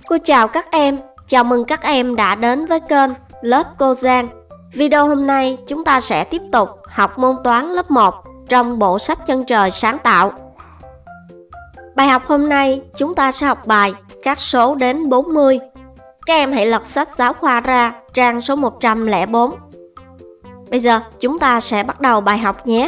Cô chào các em, chào mừng các em đã đến với kênh Lớp Cô Giang. Video hôm nay chúng ta sẽ tiếp tục học môn toán lớp 1 trong bộ sách Chân Trời Sáng Tạo. Bài học hôm nay chúng ta sẽ học bài các số đến 40. Các em hãy lật sách giáo khoa ra trang số 104. Bây giờ chúng ta sẽ bắt đầu bài học nhé.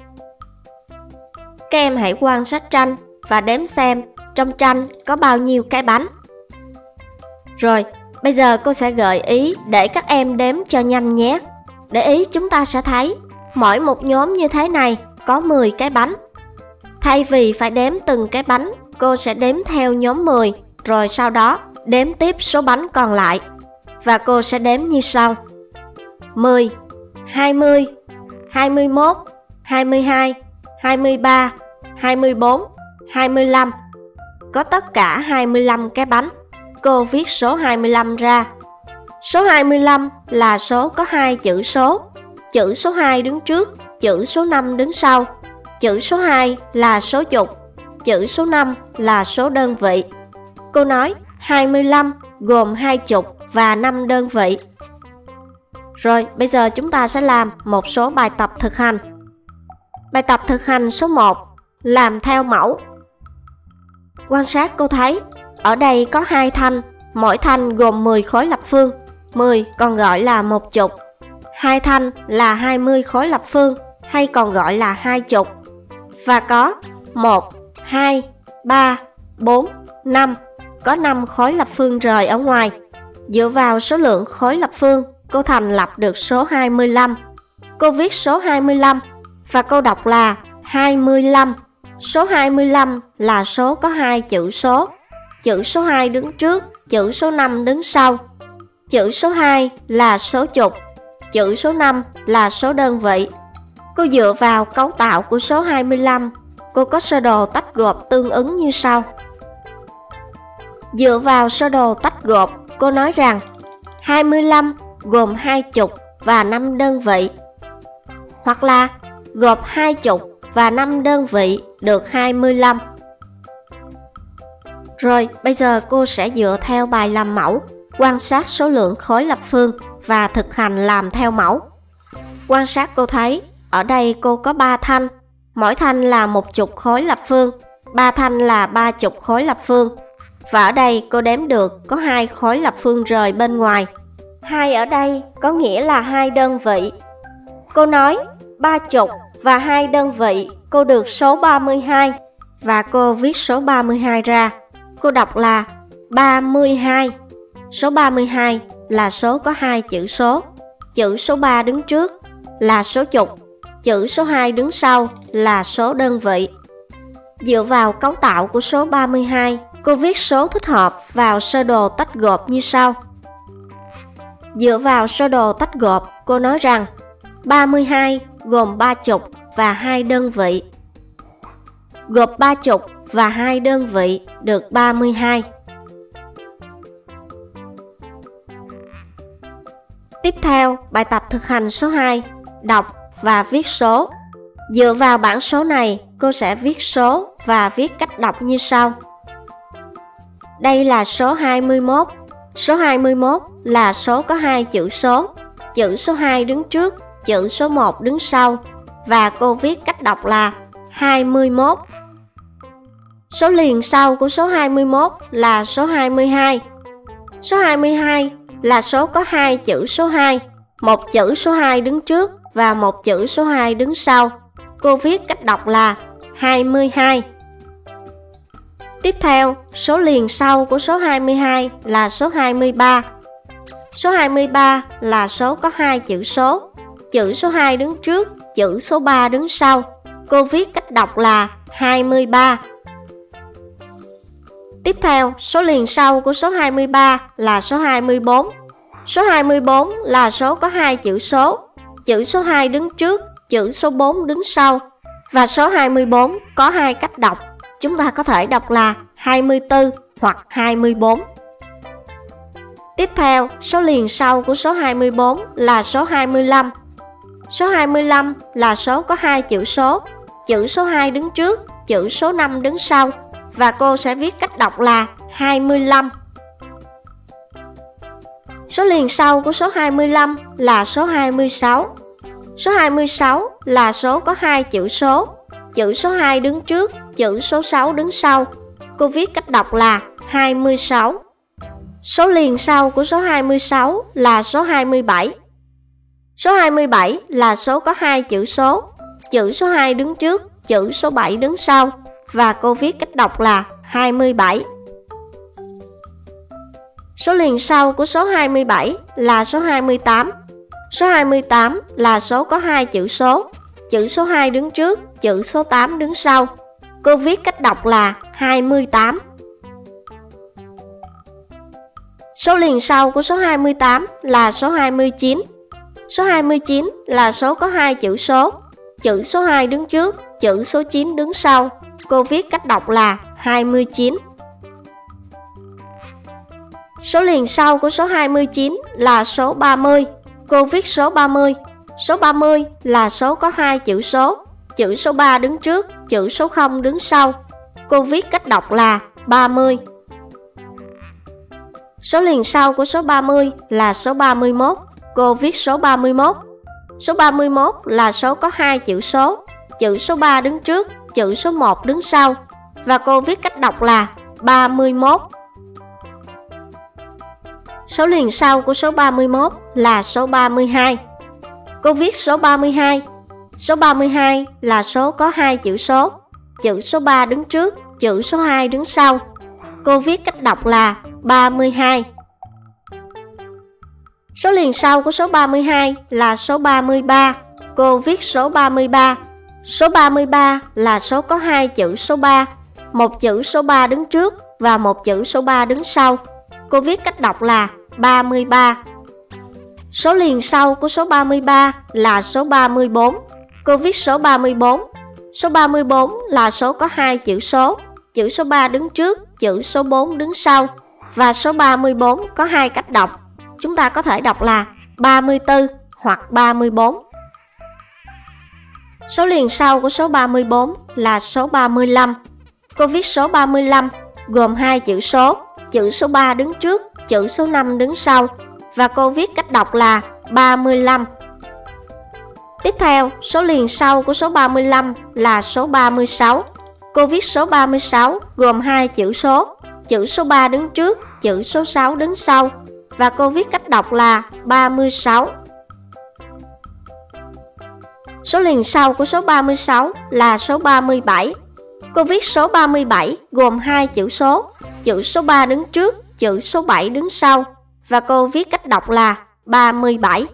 Các em hãy quan sát tranh và đếm xem trong tranh có bao nhiêu cái bánh. Rồi, bây giờ cô sẽ gợi ý để các em đếm cho nhanh nhé. Để ý chúng ta sẽ thấy mỗi một nhóm như thế này có 10 cái bánh. Thay vì phải đếm từng cái bánh, cô sẽ đếm theo nhóm 10, rồi sau đó đếm tiếp số bánh còn lại. Và cô sẽ đếm như sau: 10, 20, 21, 22, 23, 24, 25. Có tất cả 25 cái bánh. Cô viết số 25 ra. Số 25 là số có 2 chữ số. Chữ số 2 đứng trước, chữ số 5 đứng sau. Chữ số 2 là số chục, chữ số 5 là số đơn vị. Cô nói 25 gồm 2 chục và 5 đơn vị. Rồi, bây giờ chúng ta sẽ làm một số bài tập thực hành. Bài tập thực hành số 1, làm theo mẫu. Quan sát cô thấy, ở đây có 2 thanh, mỗi thanh gồm 10 khối lập phương, 10 còn gọi là một chục. 2 thanh là 20 khối lập phương, hay còn gọi là 2 chục. Và có 1, 2, 3, 4, 5, có 5 khối lập phương rời ở ngoài. Dựa vào số lượng khối lập phương, cô thành lập được số 25. Cô viết số 25 và cô đọc là 25. Số 25 là số có 2 chữ số. Chữ số 2 đứng trước, chữ số 5 đứng sau. Chữ số 2 là số chục, chữ số 5 là số đơn vị. Cô dựa vào cấu tạo của số 25, cô có sơ đồ tách gộp tương ứng như sau. Dựa vào sơ đồ tách gộp, cô nói rằng 25 gồm 2 chục và 5 đơn vị. Hoặc là gộp 2 chục và 5 đơn vị được 25. Rồi, bây giờ cô sẽ dựa theo bài làm mẫu, quan sát số lượng khối lập phương và thực hành làm theo mẫu. Quan sát cô thấy, ở đây cô có 3 thanh, mỗi thanh là 1 chục khối lập phương, 3 thanh là 3 chục khối lập phương. Và ở đây cô đếm được có 2 khối lập phương rời bên ngoài. 2 ở đây có nghĩa là 2 đơn vị. Cô nói 3 chục và 2 đơn vị, cô được số 32. Và cô viết số 32 ra. Cô đọc là 32. Số 32 là số có 2 chữ số. Chữ số 3 đứng trước là số chục, chữ số 2 đứng sau là số đơn vị. Dựa vào cấu tạo của số 32, cô viết số thích hợp vào sơ đồ tách gộp như sau. Dựa vào sơ đồ tách gộp, cô nói rằng 32 gồm 3 chục và 2 đơn vị. Gộp 3 chục và 2 đơn vị được 32. Tiếp theo, bài tập thực hành số 2, đọc và viết số. Dựa vào bảng số này, cô sẽ viết số và viết cách đọc như sau. Đây là số 21. Số 21 là số có 2 chữ số. Chữ số 2 đứng trước, chữ số 1 đứng sau. Và cô viết cách đọc là 21. Số liền sau của số 21 là số 22. Số 22 là số có 2 chữ số 2. Một chữ số 2 đứng trước và một chữ số 2 đứng sau. Cô viết cách đọc là 22. Tiếp theo, số liền sau của số 22 là số 23. Số 23 là số có 2 chữ số. Chữ số 2 đứng trước, chữ số 3 đứng sau. Cô viết cách đọc là 23. Tiếp theo, số liền sau của số 23 là số 24. Số 24 là số có 2 chữ số. Chữ số 2 đứng trước, chữ số 4 đứng sau. Và số 24 có 2 cách đọc. Chúng ta có thể đọc là 24 hoặc 24. Tiếp theo, số liền sau của số 24 là số 25. Số 25 là số có 2 chữ số. Chữ số 2 đứng trước, chữ số 5 đứng sau. Và cô sẽ viết cách đọc là 25. Số liền sau của số 25 là số 26. Số 26 là số có 2 chữ số. Chữ số 2 đứng trước, chữ số 6 đứng sau. Cô viết cách đọc là 26. Số liền sau của số 26 là số 27. Số 27 là số có 2 chữ số. Chữ số 2 đứng trước, chữ số 7 đứng sau. Và cô viết cách đọc là 27. Số liền sau của số 27 là số 28. Số 28 là số có 2 chữ số. Chữ số 2 đứng trước, chữ số 8 đứng sau. Cô viết cách đọc là 28. Số liền sau của số 28 là số 29. Số 29 là số có 2 chữ số. Chữ số 2 đứng trước, chữ số 9 đứng sau. Cô viết cách đọc là 29. Số liền sau của số 29 là số 30. Cô viết số 30. Số 30 là số có 2 chữ số. Chữ số 3 đứng trước, chữ số 0 đứng sau. Cô viết cách đọc là 30. Số liền sau của số 30 là số 31. Cô viết số 31. Số 31 là số có 2 chữ số. Chữ số 3 đứng trước, chữ số 1 đứng sau. Và cô viết cách đọc là 31. Số liền sau của số 31 là số 32. Cô viết số 32. Số 32 là số có 2 chữ số. Chữ số 3 đứng trước, chữ số 2 đứng sau. Cô viết cách đọc là 32. Số liền sau của số 32 là số 33. Cô viết số 33. Số 33 là số có 2 chữ số 3. Một chữ số 3 đứng trước và một chữ số 3 đứng sau. Cô viết cách đọc là 33. Số liền sau của số 33 là số 34. Cô viết số 34. Số 34 là số có 2 chữ số. Chữ số 3 đứng trước, chữ số 4 đứng sau. Và số 34 có 2 cách đọc. Chúng ta có thể đọc là 34 hoặc 34. Số liền sau của số 34 là số 35. Cô viết số 35 gồm 2 chữ số. Chữ số 3 đứng trước, chữ số 5 đứng sau. Và cô viết cách đọc là 35. Tiếp theo, số liền sau của số 35 là số 36. Cô viết số 36 gồm 2 chữ số. Chữ số 3 đứng trước, chữ số 6 đứng sau. Và cô viết cách đọc là 36. Số liền sau của số 36 là số 37. Cô viết số 37 gồm 2 chữ số. Chữ số 3 đứng trước, chữ số 7 đứng sau. Và cô viết cách đọc là 37.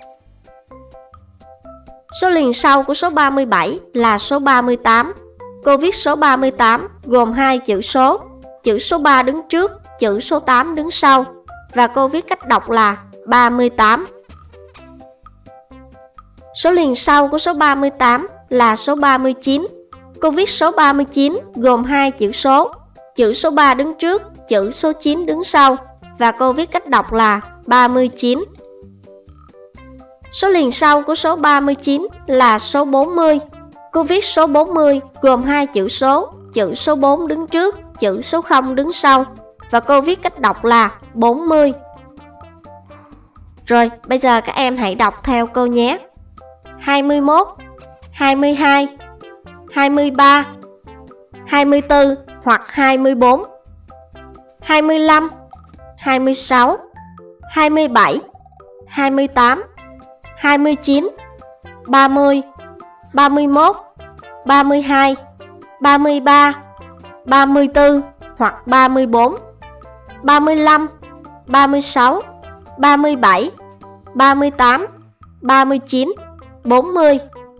Số liền sau của số 37 là số 38. Cô viết số 38 gồm 2 chữ số. Chữ số 3 đứng trước, chữ số 8 đứng sau. Và cô viết cách đọc là 38. Số liền sau của số 38 là số 39. Cô viết số 39 gồm 2 chữ số. Chữ số 3 đứng trước, chữ số 9 đứng sau. Và cô viết cách đọc là 39. Số liền sau của số 39 là số 40. Cô viết số 40 gồm 2 chữ số. Chữ số 4 đứng trước, chữ số 0 đứng sau. Và cô viết cách đọc là 40. Rồi, bây giờ các em hãy đọc theo cô nhé. 21, 22, 23, 24 hoặc 24, 25, 26, 27, 28, 29, 30, 31, 32, 33, 34 hoặc 34, 35, 36, 37, 38, 39, 40.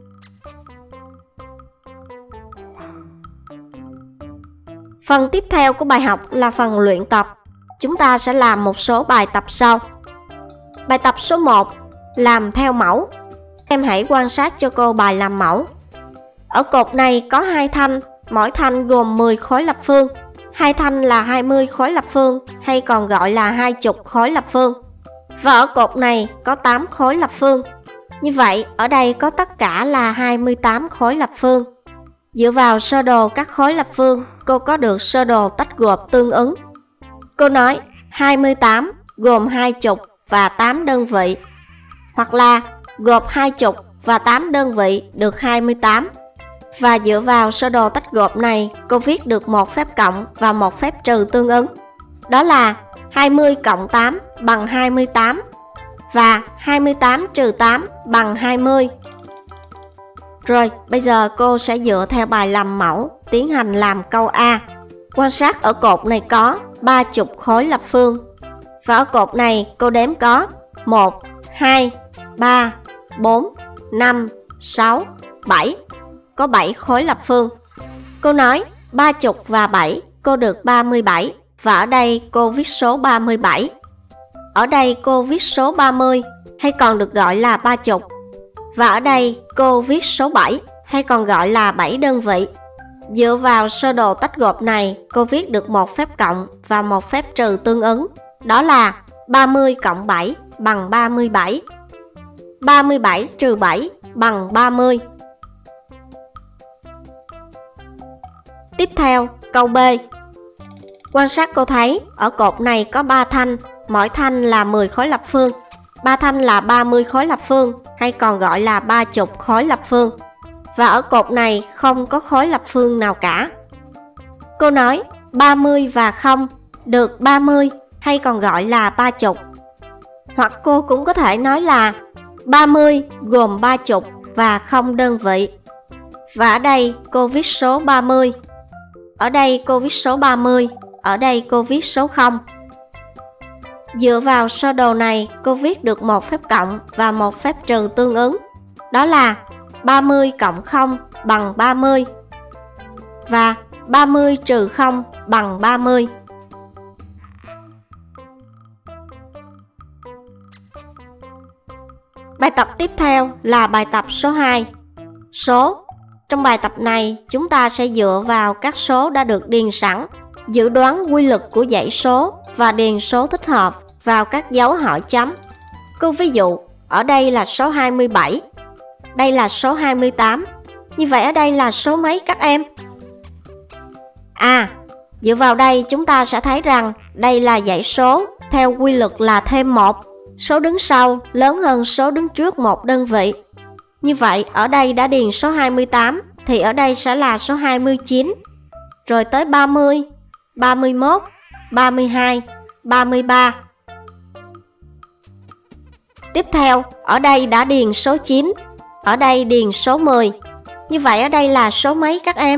Phần tiếp theo của bài học là phần luyện tập. Chúng ta sẽ làm một số bài tập sau. Bài tập số 1, làm theo mẫu. Em hãy quan sát cho cô bài làm mẫu. Ở cột này có 2 thanh, mỗi thanh gồm 10 khối lập phương. 2 thanh là 20 khối lập phương, hay còn gọi là 20 khối lập phương. Và ở cột này có 8 khối lập phương. Như vậy, ở đây có tất cả là 28 khối lập phương. Dựa vào sơ đồ các khối lập phương, cô có được sơ đồ tách gộp tương ứng. Cô nói 28 gồm 20 và 8 đơn vị. Hoặc là gộp 20 và 8 đơn vị được 28. Và dựa vào sơ đồ tách gộp này, cô viết được một phép cộng và một phép trừ tương ứng. Đó là 20 cộng 8 bằng 28 và 28 trừ 8 bằng 20. Rồi, bây giờ cô sẽ dựa theo bài làm mẫu tiến hành làm câu A. Quan sát ở cột này có 30 khối lập phương. Và ở cột này cô đếm có 1, 2, 3, 4, 5, 6, 7. Có 7 khối lập phương. Cô nói 30 và 7, cô được 37. Và ở đây cô viết số 37. Ở đây cô viết số 30, hay còn được gọi là 30. Và ở đây cô viết số 7, hay còn gọi là 7 đơn vị. Dựa vào sơ đồ tách gộp này, cô viết được một phép cộng và một phép trừ tương ứng. Đó là 30 cộng 7 bằng 37. 37 trừ 7 bằng 30. Tiếp theo, câu B. Quan sát cô thấy ở cột này có 3 thanh, mỗi thanh là 10 khối lập phương. 3 thanh là 30 khối lập phương, hay còn gọi là 30 khối lập phương. Và ở cột này không có khối lập phương nào cả. Cô nói 30 và 0 được 30, hay còn gọi là 30. Hoặc cô cũng có thể nói là 30 gồm 30 và 0 đơn vị. Và ở đây cô viết số 30. Ở đây cô viết số 30. Ở đây cô viết số 0. Dựa vào sơ đồ này, cô viết được một phép cộng và một phép trừ tương ứng. Đó là 30 cộng 0 bằng 30. Và 30 trừ 0 bằng 30. Bài tập tiếp theo là bài tập số 2. Số. Trong bài tập này, chúng ta sẽ dựa vào các số đã được điền sẵn, dự đoán quy luật của dãy số và điền số thích hợp vào các dấu hỏi chấm. Cô ví dụ, ở đây là số 27, đây là số 28. Như vậy ở đây là số mấy các em? Dựa vào đây chúng ta sẽ thấy rằng đây là dãy số theo quy luật là thêm 1. Số đứng sau lớn hơn số đứng trước một đơn vị. Như vậy ở đây đã điền số 28 thì ở đây sẽ là số 29. Rồi tới 30, 31, 32, 33. Tiếp theo, ở đây đã điền số 9. Ở đây điền số 10. Như vậy ở đây là số mấy các em?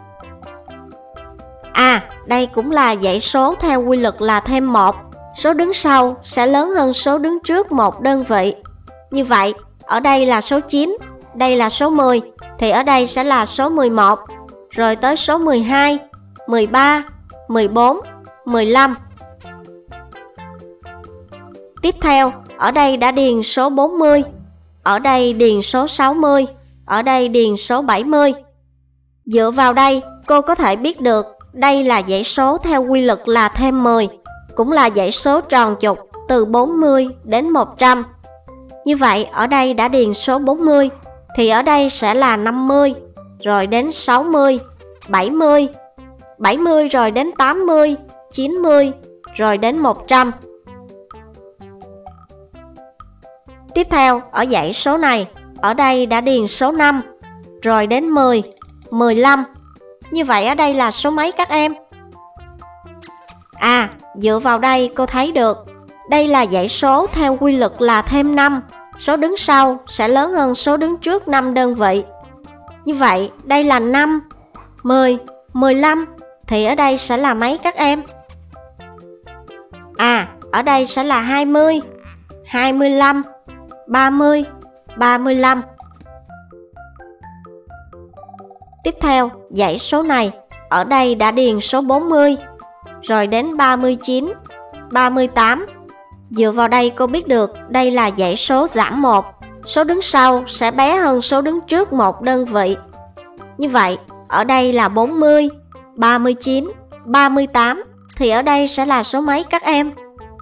Đây cũng là dãy số theo quy luật là thêm 1. Số đứng sau sẽ lớn hơn số đứng trước một đơn vị. Như vậy, ở đây là số 9, đây là số 10, thì ở đây sẽ là số 11. Rồi tới số 12, 13, 14, 15. Tiếp theo, ở đây đã điền số 40. Ở đây điền số 60. Ở đây điền số 70. Dựa vào đây, cô có thể biết được đây là dãy số theo quy luật là thêm 10, cũng là dãy số tròn trục từ 40 đến 100. Như vậy, ở đây đã điền số 40, thì ở đây sẽ là 50, rồi đến 60, 70, 70 rồi đến 80, 90, rồi đến 100. Tiếp theo, ở dãy số này, ở đây đã điền số 5, rồi đến 10, 15. Như vậy ở đây là số mấy các em? Dựa vào đây cô thấy được đây là dãy số theo quy luật là thêm 5. Số đứng sau sẽ lớn hơn số đứng trước 5 đơn vị. Như vậy đây là 5, 10, 15. Thì ở đây sẽ là mấy các em? Ở đây sẽ là 20, 25, 30, 35. Tiếp theo, dãy số này, ở đây đã điền số 40, rồi đến 39, 38. Dựa vào đây cô biết được đây là dãy số giảm 1. Số đứng sau sẽ bé hơn số đứng trước một đơn vị. Như vậy, ở đây là 40, 39, 38. Thì ở đây sẽ là số mấy các em?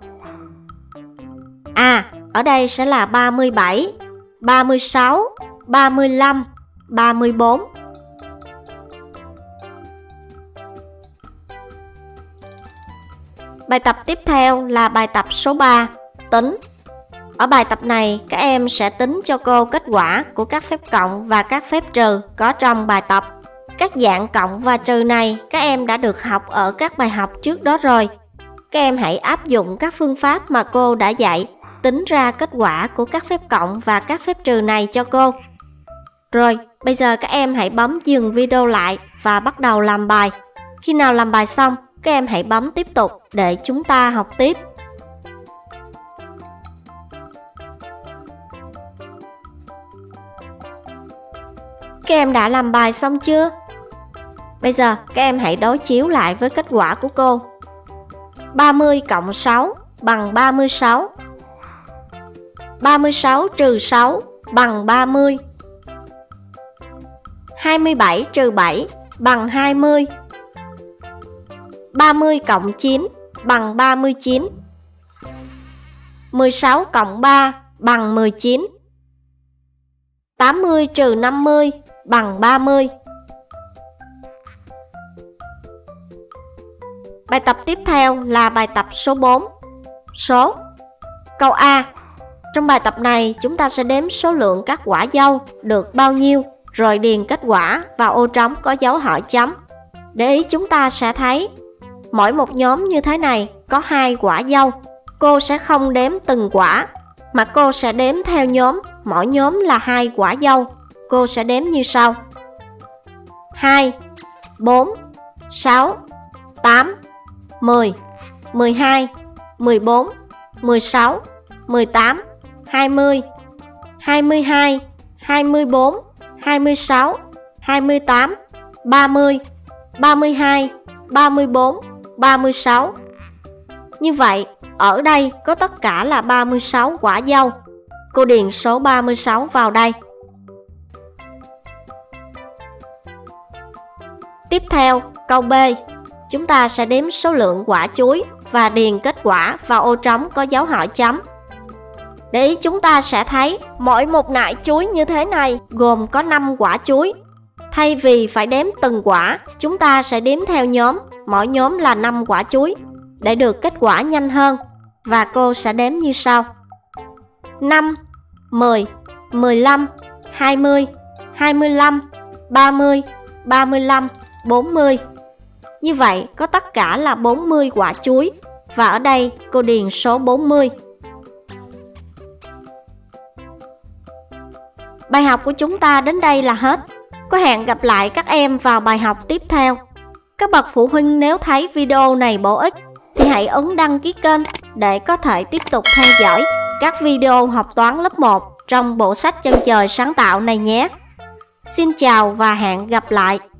Ở đây sẽ là 37, 36, 35, 34. Bài tập tiếp theo là bài tập số 3, tính. Ở bài tập này, các em sẽ tính cho cô kết quả của các phép cộng và các phép trừ có trong bài tập. Các dạng cộng và trừ này các em đã được học ở các bài học trước đó rồi. Các em hãy áp dụng các phương pháp mà cô đã dạy, tính ra kết quả của các phép cộng và các phép trừ này cho cô. Rồi, bây giờ các em hãy bấm dừng video lại và bắt đầu làm bài. Khi nào làm bài xong, các em hãy bấm tiếp tục để chúng ta học tiếp. Các em đã làm bài xong chưa? Bây giờ các em hãy đối chiếu lại với kết quả của cô. 30 cộng 6 bằng 36. 36 trừ 6 bằng 30. 27 trừ 7 bằng 20. 30 cộng 9 bằng 39. 16 cộng 3 bằng 19. 80 trừ 50 bằng 30. Bài tập tiếp theo là bài tập số 4. Số. Câu A. Trong bài tập này chúng ta sẽ đếm số lượng các quả dâu được bao nhiêu, rồi điền kết quả vào ô trống có dấu hỏi chấm. Để ý chúng ta sẽ thấy mỗi một nhóm như thế này có 2 quả dâu. Cô sẽ không đếm từng quả, mà cô sẽ đếm theo nhóm, mỗi nhóm là 2 quả dâu. Cô sẽ đếm như sau: 2, 4, 6, 8, 10, 12, 14, 16, 18, 20, 22, 24, 26, 28, 30, 32, 34, 36. Như vậy, ở đây có tất cả là 36 quả dâu. Cô điền số 36 vào đây. Tiếp theo, câu B. Chúng ta sẽ đếm số lượng quả chuối và điền kết quả vào ô trống có dấu hỏi chấm. Để ý chúng ta sẽ thấy mỗi một nải chuối như thế này gồm có 5 quả chuối. Thay vì phải đếm từng quả, chúng ta sẽ đếm theo nhóm, mỗi nhóm là 5 quả chuối để được kết quả nhanh hơn. Và cô sẽ đếm như sau: 5, 10, 15, 20, 25, 30, 35, 40. Như vậy có tất cả là 40 quả chuối. Và ở đây cô điền số 40. Bài học của chúng ta đến đây là hết. Có hẹn gặp lại các em vào bài học tiếp theo. Các bậc phụ huynh nếu thấy video này bổ ích thì hãy ấn đăng ký kênh để có thể tiếp tục theo dõi các video học toán lớp 1 trong bộ sách Chân trời sáng tạo này nhé. Xin chào và hẹn gặp lại.